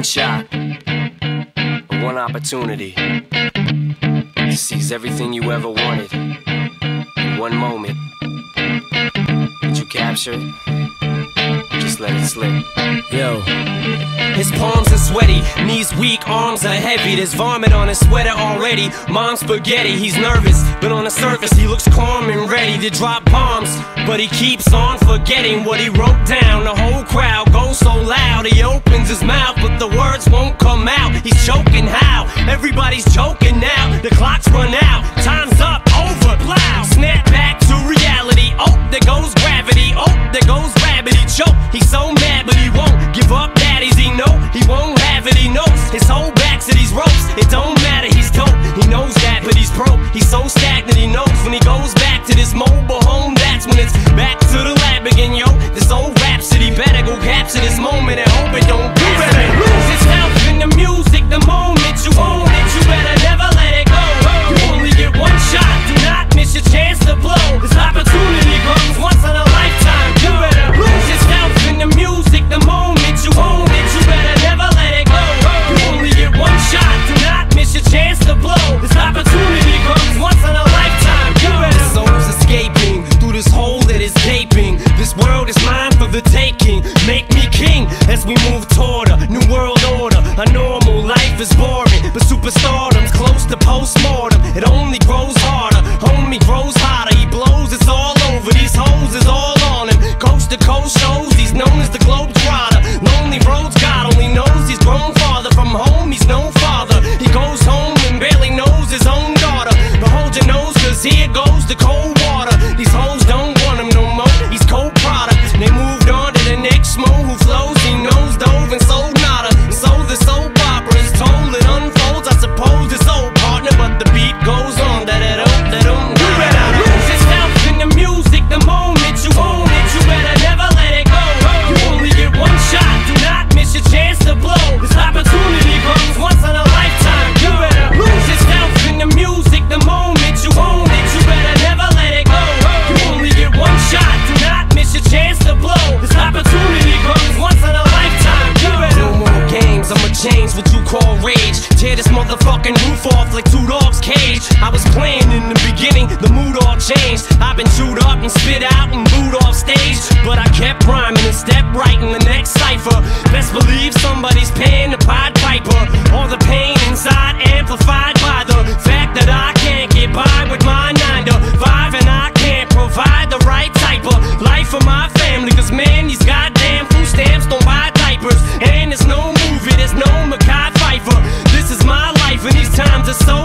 shot, one opportunity to seize everything you ever wanted in one moment. Did you capture it? Just let it slip. Yo. His palms are sweaty, knees weak, arms are heavy. There's vomit on his sweater already. Mom's spaghetti, he's nervous, but on the surface he looks calm and ready to drop bombs. But he keeps on forgetting what he wrote down. The whole crowd goes so loud, he opens his mouth, but the words won't come out. He's choking how? Everybody's choking now. The clock's run out, time's up, over, blow. Snap back to reality. Oh, there goes gravity. Oh, there goes rabbit. He choke, he's so mad, but he won't give up. Daddies, he know he won't have it. He knows his whole back's to these ropes. It don't matter, he's dope. He knows that, but he's broke. He's so stagnant. He knows when he goes back to this mobile home, that's when it's back to the lab again. Yo, this old rhapsody better go capture this moment and hope it don't. You better lose yourself in the music the moment you own it. You better never let it go. You only get one shot. Do not miss your chance to blow. This opportunity comes once in a lifetime. You better lose yourself in the music the moment you own it. You better never let it go. You only get one shot. Do not miss your chance to blow. This opportunity comes once in a lifetime. You better. The soul's escaping through this hole that is gaping. This world is mine for the taking. Make me king as we move toward a new world order. A normal life is boring, but superstardom's close to postmortem. It only grows harder, homie grows hotter. He blows, it's all over. These hoes is all on him. Coast to coast shows, he's known as the Globetrotter. Lonely roads, God only knows he's grown farther from home. He's no father. He goes home and barely knows his own daughter. But hold your nose, cause here goes the cold water. These hoes don't want him no more. He's cold product. They moved on to the next mo who flows. He knows dove and sold nada. So the soap opera is told, it unfolds. I suppose it's old partner, but the beat goes on. You better lose yourself in the music the moment you own it. You better never let it go. You only get one shot. Do not miss your chance to blow. This opportunity comes once in a lifetime. You better lose yourself in the music the moment you own it. You better never let it go. You only get one shot. Do not miss your chance to blow. This opportunity comes once in a lifetime. You better. No more games, I'ma change what you call rage. Tear this motherfucking roof off like two dogs' cage. I was playing in the beginning, the mood all changed. I've been chewed up and spit out and booed off stage, but I kept rhyming and stepped right in the next cipher. Best believe somebody's paying the Pied Piper. All the pain inside amplified by the fact that I can't get by with my 9 to 5, and I can't provide the right type of life for my family. Cause man, these goddamn food stamps don't buy diapers, and there's no movie, there's no Mackay Pfeiffer. This is my life and these times are so